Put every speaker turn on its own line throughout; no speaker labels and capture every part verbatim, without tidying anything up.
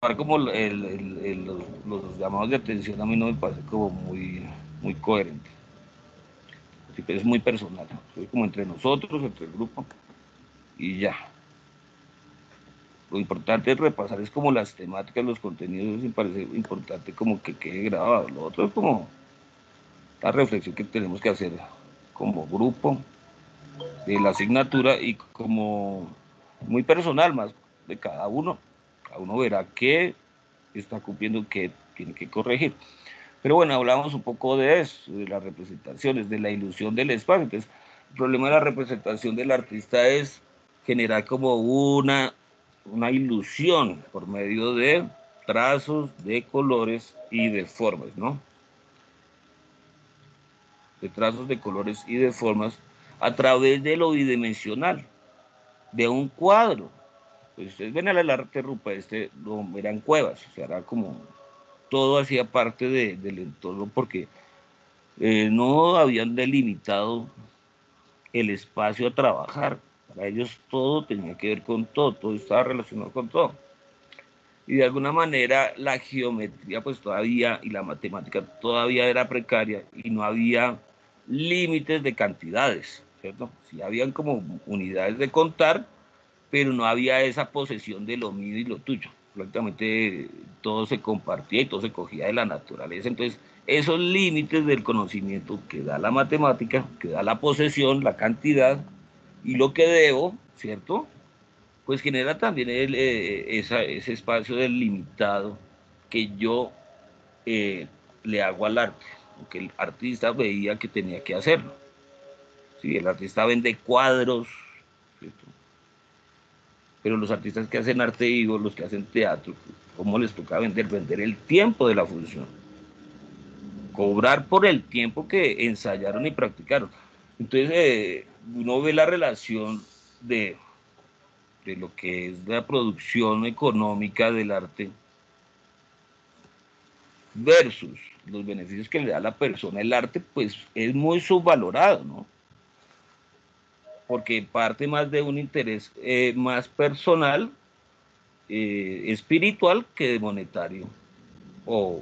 como el, el, el, los, los llamados de atención a mí no me parece como muy, muy coherente. Es muy personal, es como entre nosotros, entre el grupo, y ya. Lo importante es repasar, es como las temáticas, los contenidos, me parece importante como que quede grabado. Lo otro es como la reflexión que tenemos que hacer como grupo de la asignatura y como muy personal más de cada uno. Cada uno verá qué está cumpliendo, qué tiene que corregir. Pero bueno, hablamos un poco de eso, de las representaciones, de la ilusión del espacio. Entonces, el problema de la representación del artista es generar como una, una ilusión por medio de trazos, de colores y de formas, ¿no? De trazos, de colores y de formas a través de lo bidimensional, de un cuadro. Pues ustedes ven el arte rupestre, lo eran cuevas, o sea, era como todo hacía parte de, del entorno porque eh, no habían delimitado el espacio a trabajar. Para ellos todo tenía que ver con todo, todo estaba relacionado con todo. Y de alguna manera la geometría pues todavía y la matemática todavía era precaria y no había límites de cantidades, ¿cierto? Sí habían como unidades de contar, pero no había esa posesión de lo mío y lo tuyo. Prácticamente todo se compartía y todo se cogía de la naturaleza. Entonces, esos límites del conocimiento que da la matemática, que da la posesión, la cantidad y lo que debo, ¿cierto? Pues genera también el, eh, esa, ese espacio delimitado que yo eh, le hago al arte, que el artista veía que tenía que hacerlo. Sí, el artista vende cuadros, ¿cierto? Pero los artistas que hacen arte vivo, los que hacen teatro, ¿cómo les toca vender? Vender el tiempo de la función, cobrar por el tiempo que ensayaron y practicaron. Entonces, eh, uno ve la relación de, de lo que es la producción económica del arte versus los beneficios que le da a la persona el arte, pues es muy subvalorado, ¿no? Porque parte más de un interés eh, más personal, eh, espiritual que de monetario o,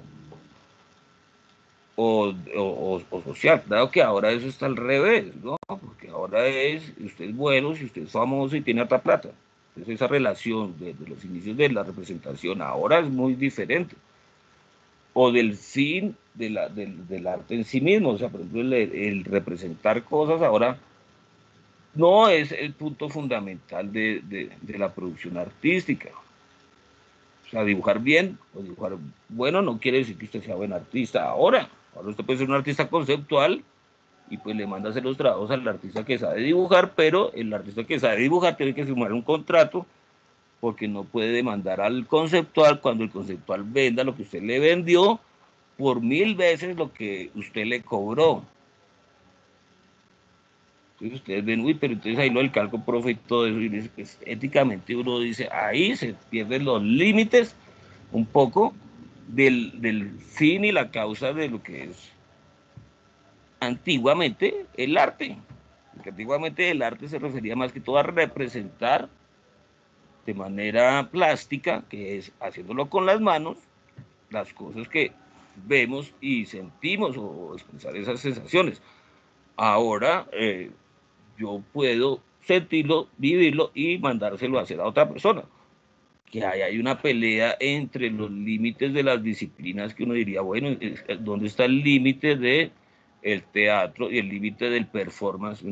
o, o, o, social. Claro que ahora eso está al revés, ¿no? Porque ahora es, usted es bueno, si usted es famoso y tiene harta plata. Entonces esa relación de, de los inicios de la representación ahora es muy diferente. O del fin de la, del, del arte en sí mismo. O sea, por ejemplo, el, el representar cosas ahora no es el punto fundamental de, de, de la producción artística. O sea, dibujar bien o dibujar bueno no quiere decir que usted sea buen artista ahora. Ahora usted puede ser un artista conceptual y pues le manda a hacer los trabajos al artista que sabe dibujar, pero el artista que sabe dibujar tiene que firmar un contrato porque no puede demandar al conceptual cuando el conceptual venda lo que usted le vendió por mil veces lo que usted le cobró. Entonces ustedes ven, uy, pero entonces ahí lo del calco profe y todo eso, y dice, pues, éticamente uno dice, ahí se pierden los límites un poco del, del fin y la causa de lo que es antiguamente el arte. Porque antiguamente el arte se refería más que todo a representar de manera plástica, que es haciéndolo con las manos, las cosas que vemos y sentimos o expresar esas sensaciones. Ahora eh, yo puedo sentirlo, vivirlo y mandárselo a hacer a otra persona. Que hay, hay una pelea entre los límites de las disciplinas que uno diría, bueno, ¿dónde está el límite de el teatro y el límite del performance?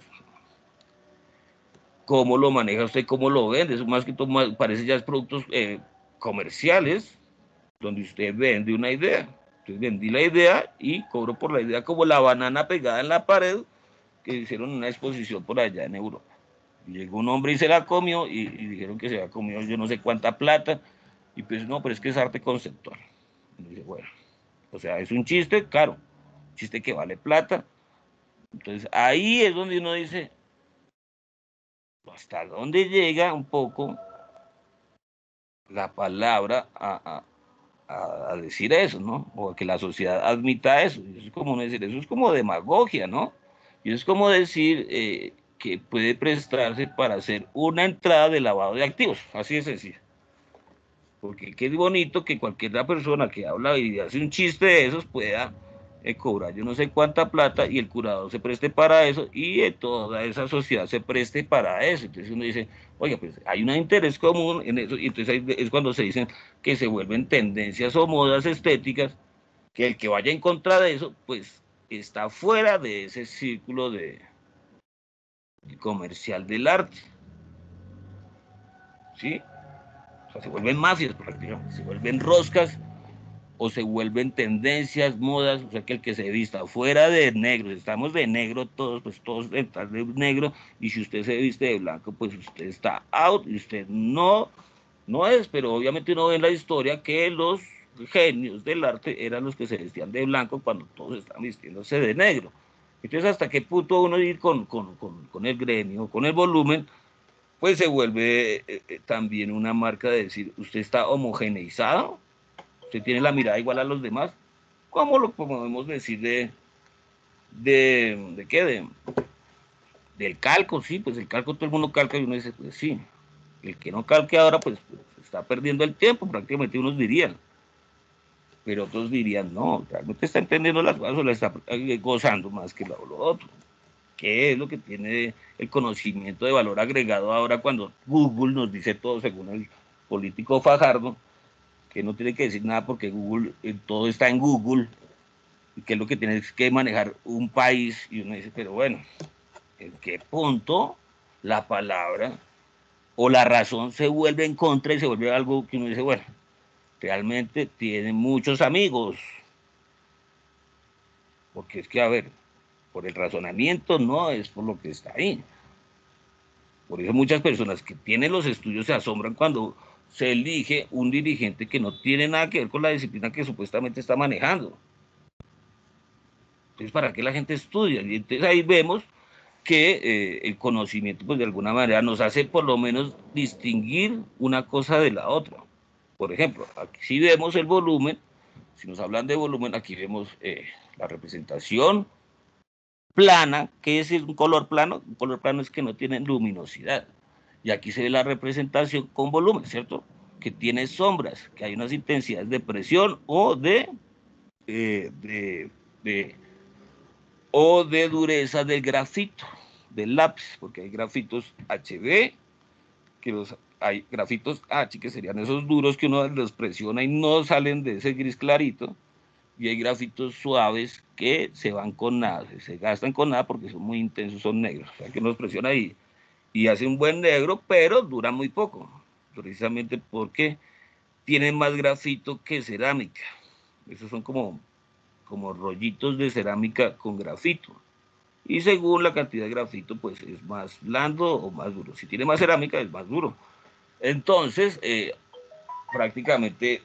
¿Cómo lo maneja usted? ¿Cómo lo vende? Eso más que todo más, parece ya es productos eh, comerciales donde usted vende una idea. Entonces vendí la idea y cobro por la idea como la banana pegada en la pared que hicieron una exposición por allá en Europa. Y llegó un hombre y se la comió y, y dijeron que se había comido yo no sé cuánta plata. Y pues no, pero es que es arte conceptual. Y dice, bueno, o sea, es un chiste caro, un chiste que vale plata. Entonces ahí es donde uno dice, hasta dónde llega un poco la palabra a, a, a decir eso, ¿no? O que la sociedad admita eso. Y eso es como decir, eso es como demagogia, ¿no? Y es como decir eh, que puede prestarse para hacer una entrada de lavado de activos, así de sencillo. Porque qué bonito que cualquier persona que habla y hace un chiste de esos pueda eh, cobrar yo no sé cuánta plata y el curador se preste para eso y eh, toda esa sociedad se preste para eso. Entonces uno dice, oye, pues hay un interés común en eso y entonces ahí es cuando se dicen que se vuelven tendencias o modas estéticas, que el que vaya en contra de eso, pues está fuera de ese círculo de, de comercial del arte, ¿sí? O sea, se vuelven mafias prácticamente, se vuelven roscas o se vuelven tendencias, modas, o sea, que el que se vista fuera de negro, estamos de negro todos, pues todos están de negro, y si usted se viste de blanco, pues usted está out, y usted no, no es, pero obviamente uno ve en la historia que los genios del arte eran los que se vestían de blanco cuando todos están vistiéndose de negro. Entonces, ¿hasta qué punto uno ir con, con, con, con el gremio, con el volumen? Pues se vuelve eh, eh, también una marca de decir, usted está homogeneizado, usted tiene la mirada igual a los demás. ¿Cómo lo podemos decir de, de, de qué? De, del calco, sí, pues el calco todo el mundo calca y uno dice, pues sí. El que no calque ahora, pues, pues está perdiendo el tiempo, prácticamente unos dirían. Pero otros dirían, no, realmente está entendiendo las cosas o la está gozando más que lo, lo otro. ¿Qué es lo que tiene el conocimiento de valor agregado ahora cuando Google nos dice todo según el político Fajardo, que no tiene que decir nada porque Google, eh, todo está en Google, y que es lo que tienes que manejar un país, y uno dice, pero bueno, ¿en qué punto la palabra o la razón se vuelve en contra y se vuelve algo que uno dice, bueno, realmente tiene muchos amigos? Porque es que, a ver, por el razonamiento no es por lo que está ahí. Por eso muchas personas que tienen los estudios se asombran cuando se elige un dirigente que no tiene nada que ver con la disciplina que supuestamente está manejando. Entonces, ¿para qué la gente estudia? Y entonces ahí vemos que eh, el conocimiento, pues de alguna manera, nos hace por lo menos distinguir una cosa de la otra. Por ejemplo, aquí si vemos el volumen, si nos hablan de volumen, aquí vemos eh, la representación plana. ¿Qué es un color plano? Un color plano es que no tiene luminosidad. Y aquí se ve la representación con volumen, ¿cierto? Que tiene sombras, que hay unas intensidades de presión o de, eh, de, de o de dureza del grafito, del lápiz, porque hay grafitos H B, que los, hay grafitos H, que serían esos duros que uno los presiona y no salen de ese gris clarito, y hay grafitos suaves que se van con nada, se gastan con nada porque son muy intensos, son negros, o sea que uno los presiona y, y hace un buen negro, pero dura muy poco, precisamente porque tienen más grafito que cerámica. Esos son como, como rollitos de cerámica con grafito. Y según la cantidad de grafito, pues es más blando o más duro. Si tiene más cerámica, es más duro. Entonces, eh, prácticamente,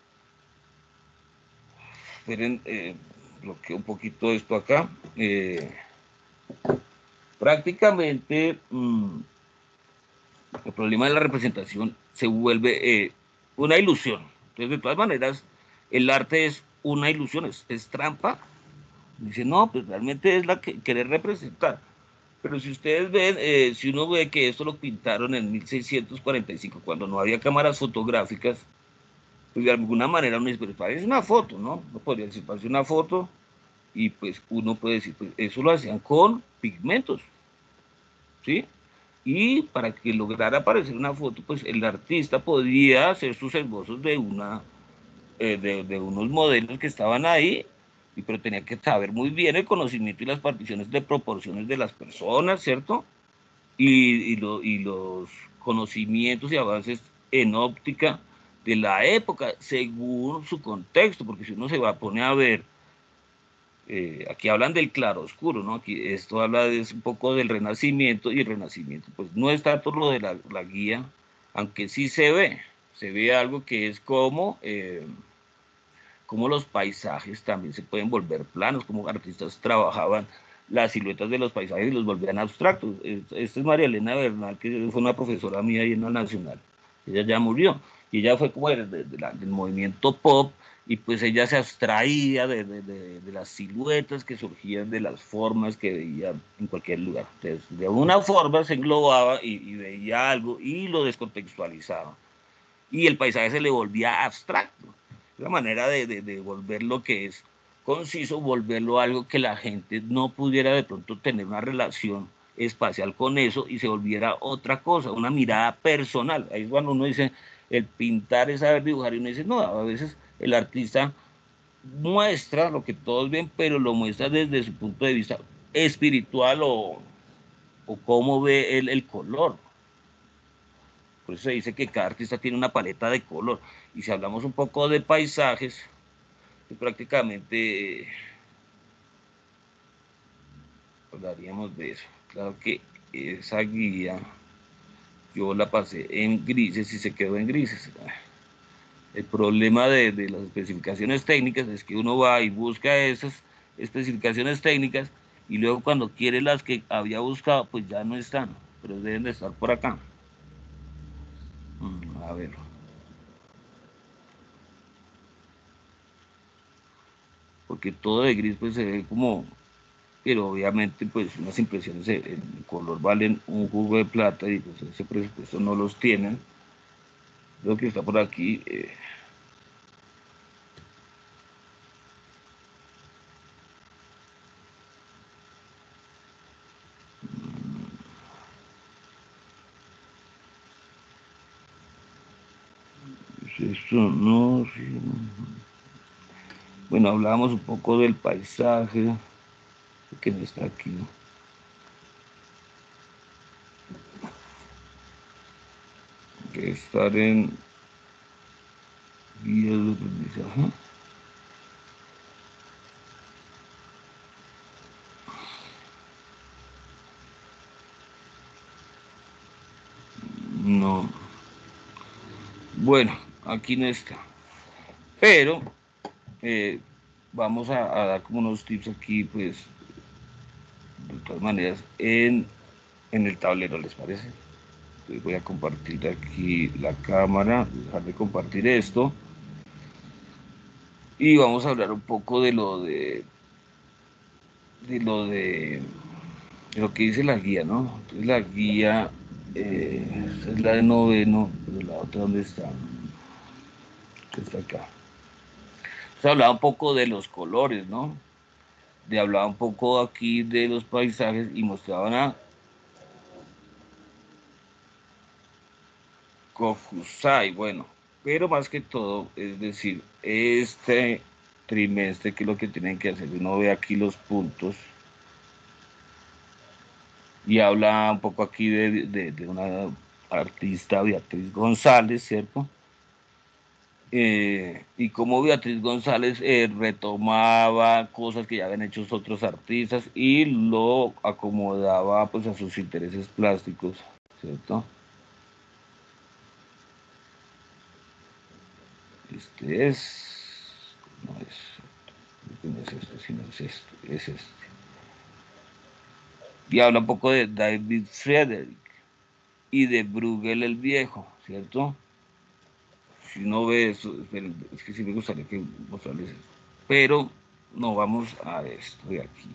esperen, eh, bloqueo un poquito esto acá. Eh, prácticamente, mmm, el problema de la representación se vuelve eh, una ilusión. Entonces, de todas maneras, el arte es una ilusión, es, es trampa. Dice, no, pues realmente es la que querer representar. Pero si ustedes ven, eh, si uno ve que esto lo pintaron en mil seiscientos cuarenta y cinco, cuando no había cámaras fotográficas, pues de alguna manera uno dice, pues parece una foto, ¿no? No podría decir, parece una foto, y pues uno puede decir, pues eso lo hacían con pigmentos, ¿sí? Y para que lograra aparecer una foto, pues el artista podía hacer sus esbozos de, una, eh, de, de unos modelos que estaban ahí, y, pero tenía que saber muy bien el conocimiento y las particiones de proporciones de las personas, ¿cierto? Y, y, lo, y los conocimientos y avances en óptica de la época, según su contexto, porque si uno se va a poner a ver, eh, aquí hablan del claroscuro, ¿no? Aquí esto habla de, un poco del Renacimiento, y el Renacimiento, pues no está todo lo de la, la guía, aunque sí se ve, se ve algo que es como, eh, como los paisajes también se pueden volver planos, como artistas trabajaban las siluetas de los paisajes y los volvían abstractos. Esta es María Elena Bernal, que fue una profesora mía ahí en la Nacional. Ella ya murió, y ella fue como de, de, de la, del movimiento pop, y pues ella se abstraía de, de, de, de las siluetas que surgían de las formas que veía en cualquier lugar. Entonces, de una forma se englobaba y, y veía algo y lo descontextualizaba. y el paisaje se le volvía abstracto. La manera de, de, de volver lo que es conciso, volverlo algo que la gente no pudiera de pronto tener una relación espacial con eso y se volviera otra cosa, una mirada personal. Ahí es cuando uno dice, el pintar es saber dibujar, y uno dice, no, a veces el artista muestra lo que todos ven, pero lo muestra desde su punto de vista espiritual o, o cómo ve el, el color. Por eso se dice que cada artista tiene una paleta de color. Y si hablamos un poco de paisajes, pues prácticamente eh, hablaríamos de eso. Claro que esa guía yo la pasé en grises y se quedó en grises. El problema de, de las especificaciones técnicas es que uno va y busca esas especificaciones técnicas y luego cuando quiere las que había buscado, pues ya no están, pero deben de estar por acá. Mm, a ver. Porque todo de gris pues se ve como, pero obviamente pues unas impresiones en color valen un jugo de plata y pues ese presupuesto no los tienen. Creo que está por aquí. Eh, esto no, sí. Bueno, hablábamos un poco del paisaje, que no está aquí. Que estar en guías de aprendizaje. No. Bueno, aquí no está. Pero eh, vamos a, a, dar como unos tips aquí, pues, de todas maneras, en, en el tablero, ¿les parece? Entonces voy a compartir aquí la cámara, dejar de compartir esto. Y vamos a hablar un poco de lo de, de lo de, de lo que dice la guía, ¿no? Entonces la guía, eh, es la de noveno, pero la otra, ¿dónde está? Está acá. Se hablaba un poco de los colores, ¿no? De hablaba un poco aquí de los paisajes y mostraban a Kokusai, bueno, pero más que todo, es decir, este trimestre, que es lo que tienen que hacer, uno ve aquí los puntos y habla un poco aquí de, de, de una artista, Beatriz González, ¿cierto? Eh, y cómo Beatriz González eh, retomaba cosas que ya habían hecho otros artistas y lo acomodaba pues a sus intereses plásticos, ¿cierto? Este es, no es, no es este, sino es este, es este. Y habla un poco de David Friedrich y de Bruegel el Viejo, ¿cierto? Si no ve eso, es que sí me gustaría que mostrarles esto. Pero no vamos a esto de aquí.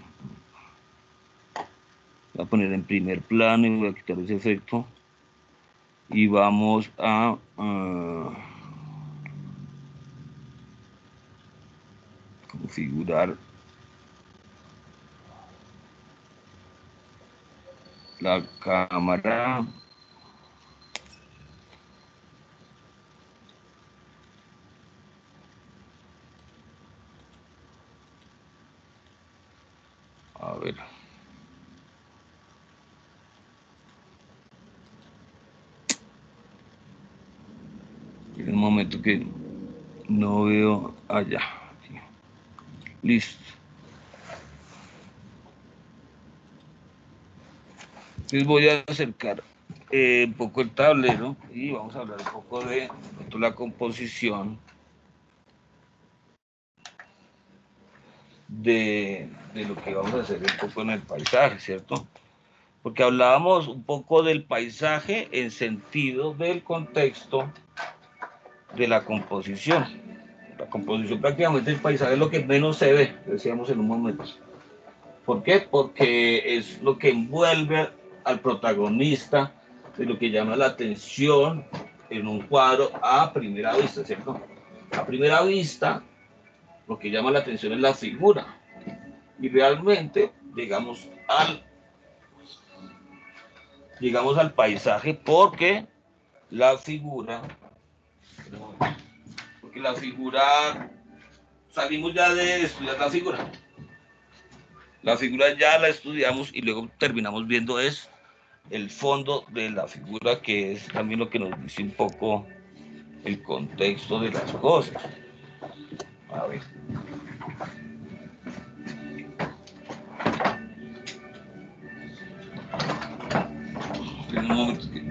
Voy a poner en primer plano y voy a quitar ese efecto. Y vamos a... Uh, configurar la cámara. A ver. En un momento que no veo allá. Listo. Entonces voy a acercar eh, un poco el tablero y vamos a hablar un poco de, de la composición de, de lo que vamos a hacer un poco en el paisaje, ¿cierto? Porque hablábamos un poco del paisaje en sentido del contexto de la composición. La composición prácticamente el paisaje es lo que menos se ve, decíamos en un momento. ¿Por qué? Porque es lo que envuelve al protagonista, de lo que llama la atención, en un cuadro a primera vista, ¿cierto? A primera vista, lo que llama la atención es la figura. Y realmente llegamos al, llegamos al paisaje porque la figura, porque la figura, salimos ya de estudiar la figura. La figura ya la estudiamos y luego terminamos viendo es el fondo de la figura, que es también lo que nos dice un poco el contexto de las cosas. A ver. En un momento que...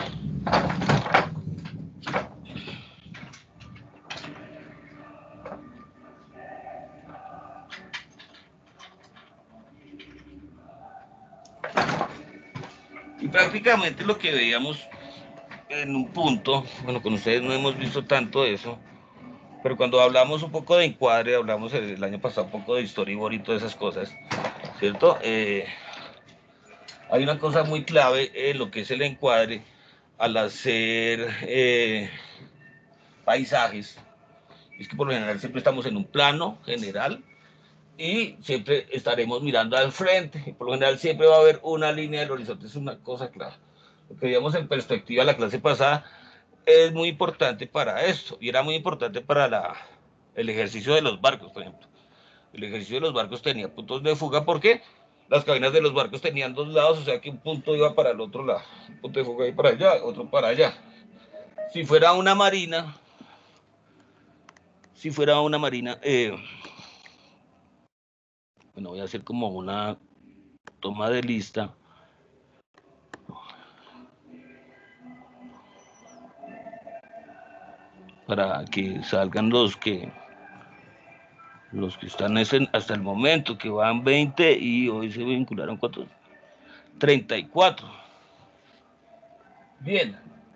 Y prácticamente lo que veíamos en un punto, bueno, con ustedes no hemos visto tanto eso, pero cuando hablamos un poco de encuadre, hablamos el, el año pasado un poco de storyboard y todas esas cosas, ¿cierto? Eh, hay una cosa muy clave en lo que es el encuadre al hacer eh, paisajes, es que por lo general siempre estamos en un plano general y siempre estaremos mirando al frente, y por lo general siempre va a haber una línea del horizonte, es una cosa clara. Lo que veíamos en perspectiva la clase pasada es muy importante para esto, y era muy importante para la, el ejercicio de los barcos, por ejemplo. El ejercicio de los barcos tenía puntos de fuga porque las cabinas de los barcos tenían dos lados, o sea que un punto iba para el otro lado, un punto de fuga iba para allá, otro para allá. Si fuera una marina, si fuera una marina, eh, bueno, voy a hacer como una toma de lista. Para que salgan los que los que están ese, hasta el momento, que van veinte y hoy se vincularon cuatro, treinta y cuatro. Bien.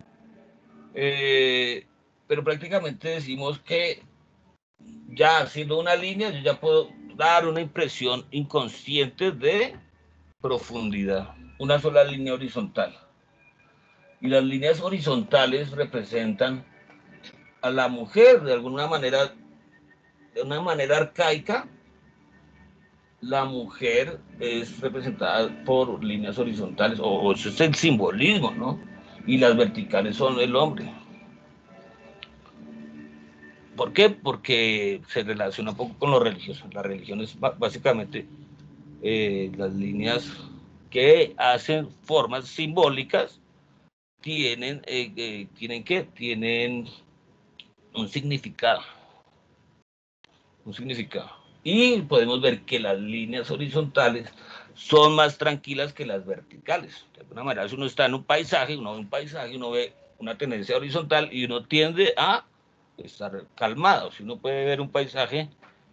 Eh, pero prácticamente decimos que ya haciendo una línea, yo ya puedo dar una impresión inconsciente de profundidad. Una sola línea horizontal. Y las líneas horizontales representan a la mujer de alguna manera, de una manera arcaica. La mujer es representada por líneas horizontales, o, o eso es el simbolismo, ¿no? Y las verticales son el hombre. ¿Por qué? Porque se relaciona un poco con lo religioso. La religión es básicamente eh, las líneas que hacen formas simbólicas, tienen, eh, eh, ¿tienen qué? Tienen un significado. Un significado. Y podemos ver que las líneas horizontales son más tranquilas que las verticales. De alguna manera, si uno está en un paisaje, uno ve un paisaje, uno ve una tendencia horizontal y uno tiende a estar calmado. Si uno puede ver un paisaje,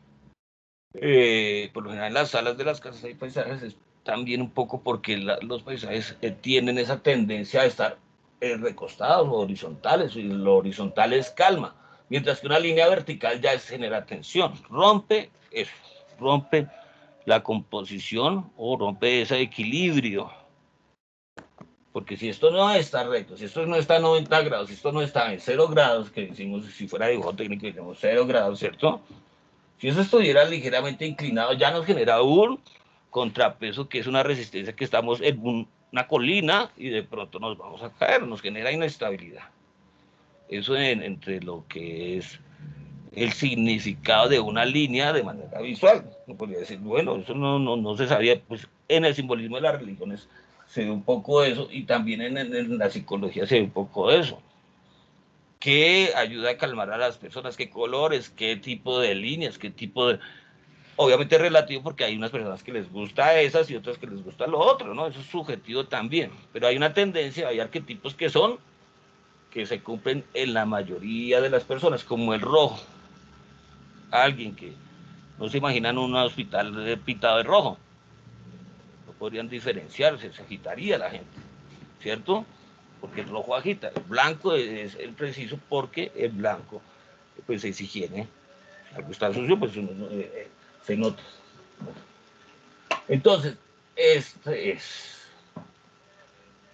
eh, por lo general en las salas de las casas hay paisajes, es también un poco porque la, los paisajes eh, tienen esa tendencia a estar eh, recostados o horizontales, y lo horizontal es calma, mientras que una línea vertical ya es, genera tensión, rompe eso, rompe la composición o rompe ese equilibrio. Porque si esto no está recto, si esto no está a noventa grados, si esto no está en cero grados, que decimos, si fuera dibujo técnico, decimos cero grados, ¿cierto? Si eso estuviera ligeramente inclinado, ya nos genera un contrapeso, que es una resistencia, que estamos en un, una colina y de pronto nos vamos a caer, nos genera inestabilidad. Eso en, entre lo que es el significado de una línea de manera visual. No podría decir, bueno, eso no, no, no se sabía, pues en el simbolismo de las religiones se ve un poco eso, y también en, en la psicología se ve un poco eso. ¿Qué ayuda a calmar a las personas? ¿Qué colores? ¿Qué tipo de líneas? ¿Qué tipo de...? Obviamente es relativo porque hay unas personas que les gusta esas y otras que les gusta lo otro, ¿no? Eso es subjetivo también. Pero hay una tendencia, hay arquetipos que son, que se cumplen en la mayoría de las personas, como el rojo. Alguien que no se imaginan un hospital pintado de rojo. No podrían diferenciarse, se agitaría la gente, ¿cierto? Porque el rojo agita. El blanco es el preciso porque el blanco, pues es higiene. Si algo está sucio, pues uno, eh, se nota. Entonces, este es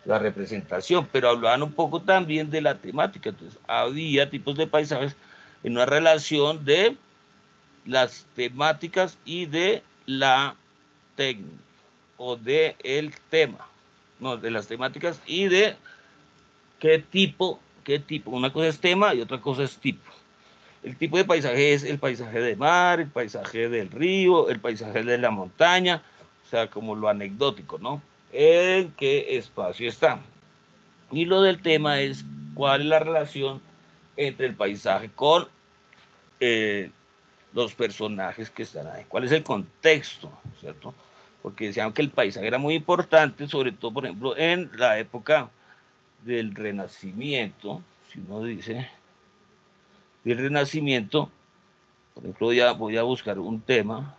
la representación, pero hablaban un poco también de la temática. Entonces, había tipos de paisajes en una relación de las temáticas y de la técnica, o de el tema, no, de las temáticas y de qué tipo, qué tipo. Una cosa es tema y otra cosa es tipo. El tipo de paisaje es el paisaje de mar, el paisaje del río, el paisaje de la montaña, o sea, como lo anecdótico, ¿no? ¿En qué espacio está? Y lo del tema es cuál es la relación entre el paisaje con eh, los personajes que están ahí, cuál es el contexto, ¿cierto? Porque decían que el paisaje era muy importante, sobre todo, por ejemplo, en la época del Renacimiento, si uno dice, del Renacimiento, por ejemplo, voy a, voy a buscar un tema,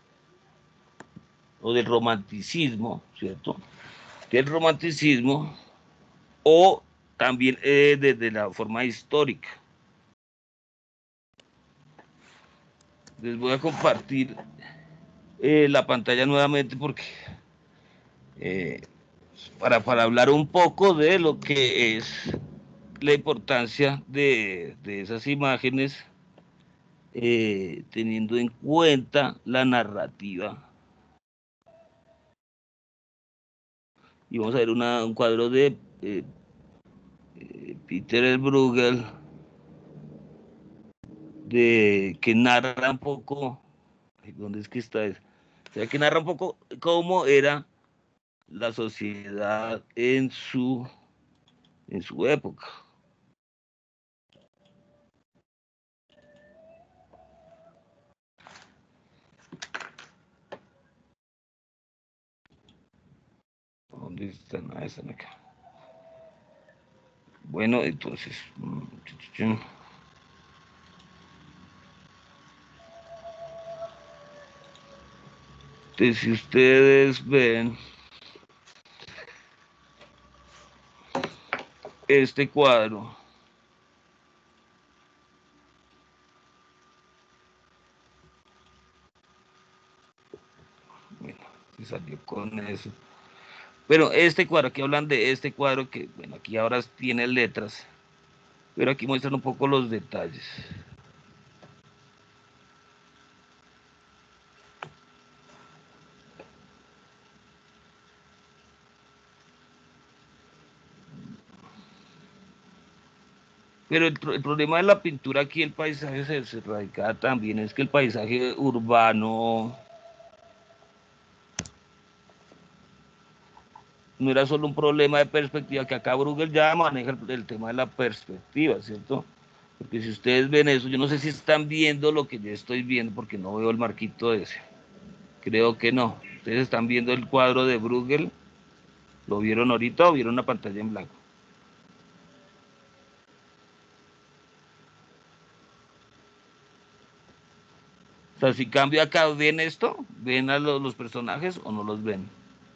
o del romanticismo, ¿cierto? Del romanticismo, o también eh, desde la forma histórica. Les voy a compartir eh, la pantalla nuevamente porque eh, para, para hablar un poco de lo que es la importancia de, de esas imágenes, eh, teniendo en cuenta la narrativa. Y vamos a ver una, un cuadro de eh, eh, Peter Bruegel, de, que narra un poco, ¿dónde es que está eso? O sea, que narra un poco cómo era la sociedad en su, en su época. ¿Dónde están? Ah, están acá. Bueno, entonces, entonces si ustedes ven este cuadro, bueno, se salió con eso. Pero este cuadro, aquí hablan de este cuadro que, bueno, aquí ahora tiene letras, pero aquí muestran un poco los detalles. Pero el, el, problema de la pintura aquí, el paisaje se, se radica también, es que el paisaje urbano no era solo un problema de perspectiva, que acá Bruegel ya maneja el, el tema de la perspectiva, ¿cierto? Porque si ustedes ven eso, yo no sé si están viendo lo que yo estoy viendo, porque no veo el marquito ese. Creo que no. Ustedes están viendo el cuadro de Bruegel, ¿lo vieron ahorita o vieron una pantalla en blanco? O sea, si cambio acá, ¿ven esto? ¿Ven a los, los personajes o no los ven?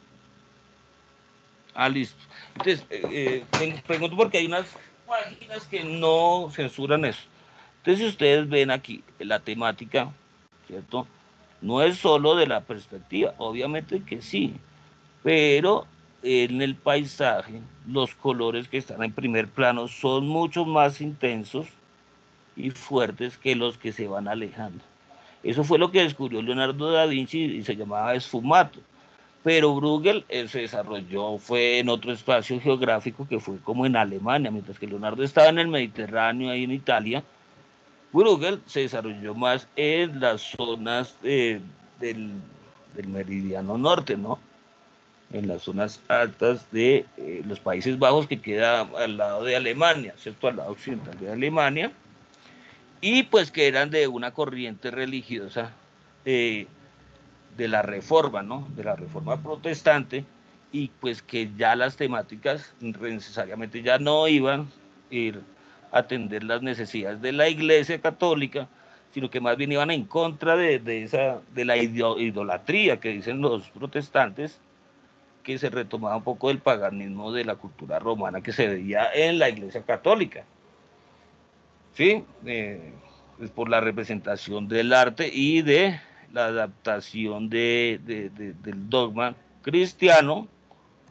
Ah, listo. Entonces, eh, eh, pregunto porque hay unas páginas que no censuran eso. Entonces, si ustedes ven aquí la temática, ¿cierto? No es solo de la perspectiva, obviamente que sí, pero en el paisaje los colores que están en primer plano son mucho más intensos y fuertes que los que se van alejando. Eso fue lo que descubrió Leonardo da Vinci y se llamaba esfumato. Pero Bruegel eh, se desarrolló, fue en otro espacio geográfico que fue como en Alemania, mientras que Leonardo estaba en el Mediterráneo, ahí en Italia. Bruegel se desarrolló más en las zonas eh, del, del meridiano norte, ¿no? En las zonas altas de eh, los Países Bajos, que queda al lado de Alemania, ¿cierto? Al lado occidental de Alemania, y pues que eran de una corriente religiosa eh, de la reforma, ¿no? De la reforma protestante, y pues que ya las temáticas necesariamente ya no iban a ir a atender las necesidades de la Iglesia Católica, sino que más bien iban en contra de, de, esa, de la idolatría que dicen los protestantes, que se retomaba un poco del paganismo de la cultura romana que se veía en la Iglesia Católica, ¿sí? Eh, pues por la representación del arte y de la adaptación de, de, de, del dogma cristiano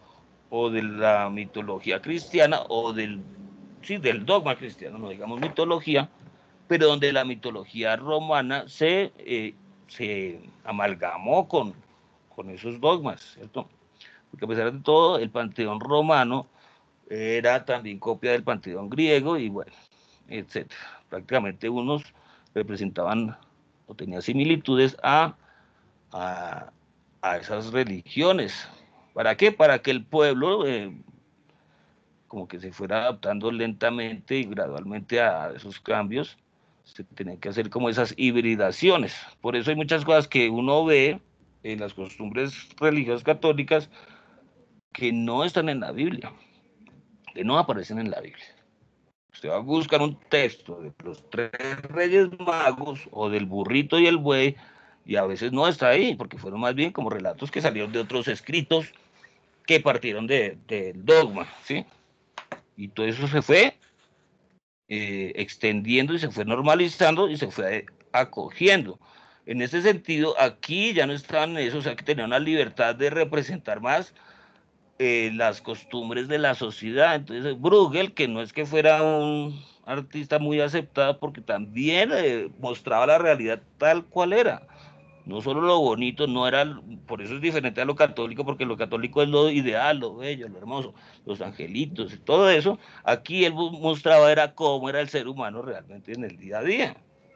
o de la mitología cristiana, o del, sí, del dogma cristiano, no digamos mitología, pero donde la mitología romana se, eh, se amalgamó con, con esos dogmas, ¿cierto? Porque a pesar de todo, el panteón romano era también copia del panteón griego y bueno, etcétera. Prácticamente unos representaban o tenían similitudes a, a, a esas religiones. ¿Para qué? Para que el pueblo eh, como que se fuera adaptando lentamente y gradualmente a esos cambios. Se tenían que hacer como esas hibridaciones. Por eso hay muchas cosas que uno ve en las costumbres religiosas católicas que no están en la Biblia, que no aparecen en la Biblia. Usted va a buscar un texto de los tres reyes magos o del burrito y el buey y a veces no está ahí, porque fueron más bien como relatos que salieron de otros escritos que partieron del de, de dogma, ¿sí? Y todo eso se fue eh, extendiendo y se fue normalizando y se fue acogiendo. En ese sentido, aquí ya no estaban eso, o sea, que tenían una libertad de representar más eh, las costumbres de la sociedad. Entonces, Bruegel, que no es que fuera un artista muy aceptado, porque también eh, mostraba la realidad tal cual era. No solo lo bonito, no era, por eso es diferente a lo católico, porque lo católico es lo ideal, lo bello, lo hermoso, los angelitos, todo eso. Aquí él mostraba era cómo era el ser humano realmente en el día a día.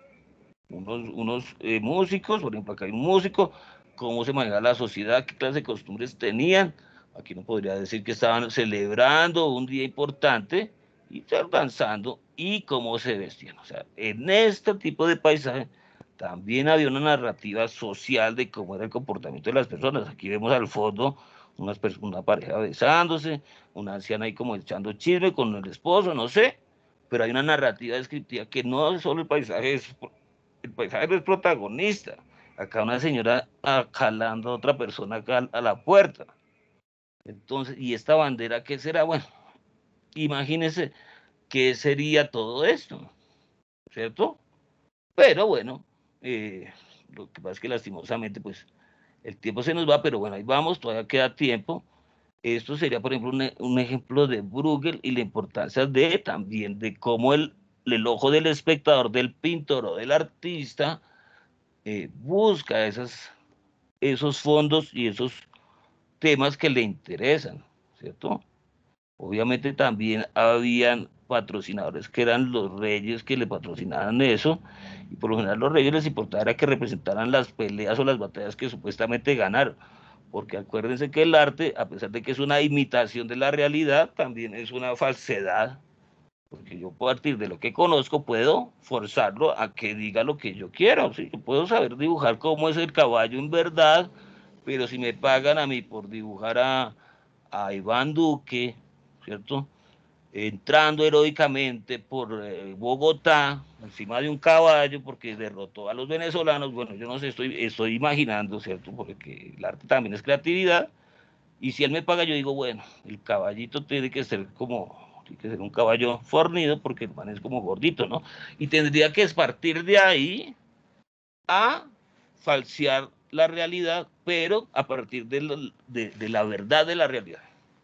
Unos, unos eh, músicos, por ejemplo, acá hay un músico, cómo se manejaba la sociedad, qué clase de costumbres tenían. Aquí no podría decir que estaban celebrando un día importante y estar danzando y cómo se vestían. O sea, en este tipo de paisaje también había una narrativa social de cómo era el comportamiento de las personas. Aquí vemos al fondo unas una pareja besándose, una anciana ahí como echando chisme con el esposo, no sé, pero hay una narrativa descriptiva que no es solo el paisaje, es, el paisaje no es protagonista. Acá una señora jalando a otra persona acá a la puerta. Entonces, ¿y esta bandera qué será? Bueno, imagínense qué sería todo esto, ¿cierto? Pero bueno, eh, lo que pasa es que lastimosamente, pues, el tiempo se nos va, pero bueno, ahí vamos, todavía queda tiempo. Esto sería, por ejemplo, un, un ejemplo de Bruegel y la importancia de también de cómo el, el ojo del espectador, del pintor o del artista eh, busca esas, esos fondos y esos temas que le interesan, ¿cierto? Obviamente también habían patrocinadores que eran los reyes que le patrocinaban eso, y por lo general los reyes les importaba era que representaran las peleas o las batallas que supuestamente ganaron, porque acuérdense que el arte, a pesar de que es una imitación de la realidad, también es una falsedad, porque yo a partir de lo que conozco puedo forzarlo a que diga lo que yo quiero, ¿sí? Yo puedo saber dibujar cómo es el caballo en verdad, pero si me pagan a mí por dibujar a, a Iván Duque, ¿cierto? Entrando heroicamente por eh, Bogotá, encima de un caballo, porque derrotó a los venezolanos, bueno, yo no sé, estoy, estoy imaginando, ¿cierto? Porque el arte también es creatividad, y si él me paga, yo digo, bueno, el caballito tiene que ser como, tiene que ser un caballo fornido, porque el man es como gordito, ¿no? Y tendría que partir de ahí a falsear la realidad, pero a partir de, lo, de, de la verdad de la realidad.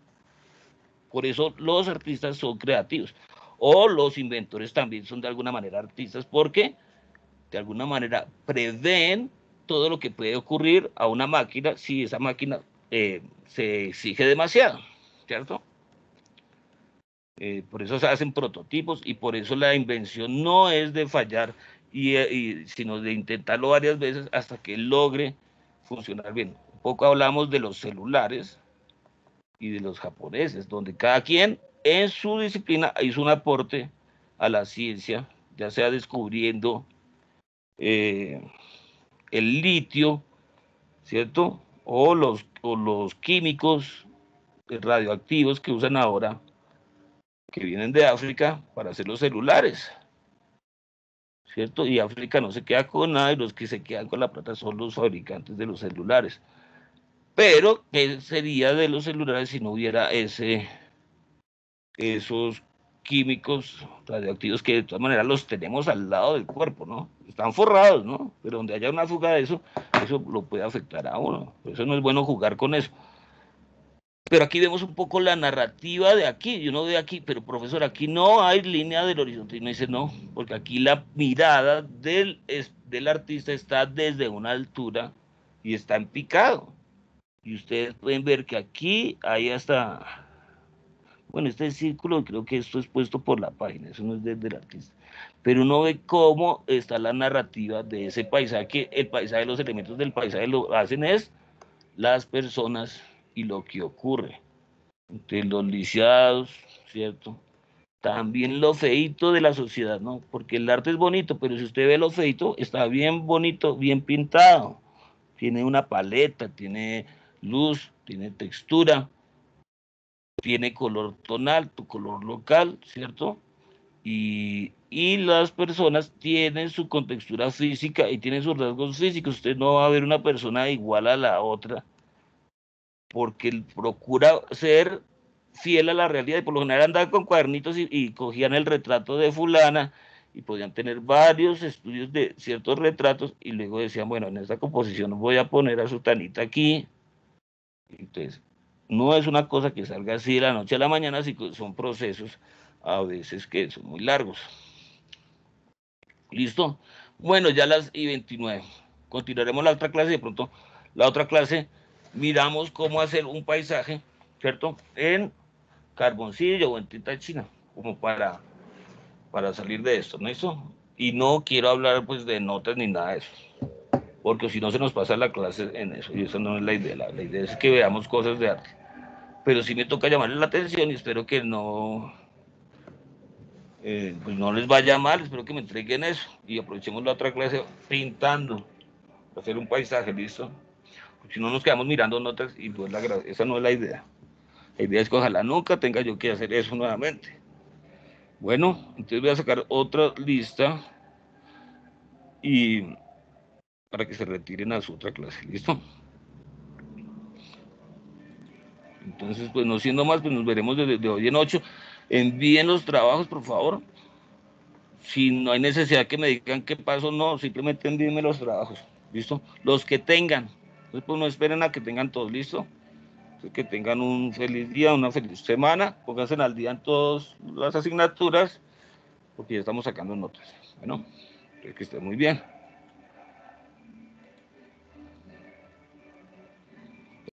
Por eso los artistas son creativos. O los inventores también son de alguna manera artistas porque de alguna manera prevén todo lo que puede ocurrir a una máquina si esa máquina eh, se exige demasiado, ¿cierto? Eh, por eso se hacen prototipos y por eso la invención no es de fallar, y, y, sino de intentarlo varias veces hasta que logre funcionar bien. Un poco hablamos de los celulares y de los japoneses, donde cada quien en su disciplina hizo un aporte a la ciencia, ya sea descubriendo eh, el litio, ¿cierto? O los, o los químicos radioactivos que usan ahora, que vienen de África para hacer los celulares, ¿cierto? Y África no se queda con nada y los que se quedan con la plata son los fabricantes de los celulares. Pero, ¿qué sería de los celulares si no hubiera ese, esos químicos radioactivos que de todas maneras los tenemos al lado del cuerpo, ¿no? Están forrados, ¿no? Pero donde haya una fuga de eso, eso lo puede afectar a uno. Por eso no es bueno jugar con eso. Pero aquí vemos un poco la narrativa de aquí. Y uno ve aquí, pero profesor, aquí no hay línea del horizonte. Y uno dice, no, porque aquí la mirada del, es, del artista está desde una altura y está en picado. Y ustedes pueden ver que aquí hay hasta, bueno, este círculo, creo que esto es puesto por la página, eso no es desde el artista. Pero uno ve cómo está la narrativa de ese paisaje, que el paisaje, los elementos del paisaje lo hacen es las personas y lo que ocurre entre los lisiados, ¿cierto? También lo feito de la sociedad, ¿no? Porque el arte es bonito, pero si usted ve lo feito, está bien bonito, bien pintado. Tiene una paleta, tiene luz, tiene textura, tiene color tonal, tu color local, ¿cierto? Y, y las personas tienen su contextura física y tienen sus rasgos físicos. Usted no va a ver una persona igual a la otra porque él procura ser fiel a la realidad y por lo general andaban con cuadernitos y, y cogían el retrato de fulana y podían tener varios estudios de ciertos retratos y luego decían, bueno, en esta composición voy a poner a Sutanita aquí. Entonces, no es una cosa que salga así de la noche a la mañana, sino son procesos a veces que son muy largos. ¿Listo? Bueno, ya las y veintinueve. Continuaremos la otra clase, de pronto la otra clase miramos cómo hacer un paisaje, ¿cierto? En carboncillo o en tinta china, como para, para salir de esto, ¿no? ¿Listo? Y no quiero hablar pues de notas ni nada de eso, porque si no se nos pasa la clase en eso, y esa no es la idea, la, la idea es que veamos cosas de arte. Pero sí me toca llamarles la atención y espero que no, eh, pues no les vaya mal, espero que me entreguen eso y aprovechemos la otra clase pintando, hacer un paisaje, ¿listo? Porque si no nos quedamos mirando notas y pues la, esa no es la idea. La idea es que ojalá nunca tenga yo que hacer eso nuevamente. Bueno, entonces voy a sacar otra lista y para que se retiren a su otra clase, ¿listo? Entonces, pues no siendo más, pues nos veremos desde de hoy en ocho. Envíen los trabajos, por favor. Si no hay necesidad que me digan qué pasó, no, simplemente envíenme los trabajos, ¿listo? Los que tengan. Entonces, pues no esperen a que tengan todos, ¿listo? Entonces, que tengan un feliz día, una feliz semana, pónganse al día en todas las asignaturas, porque ya estamos sacando notas. Bueno, que estén muy bien.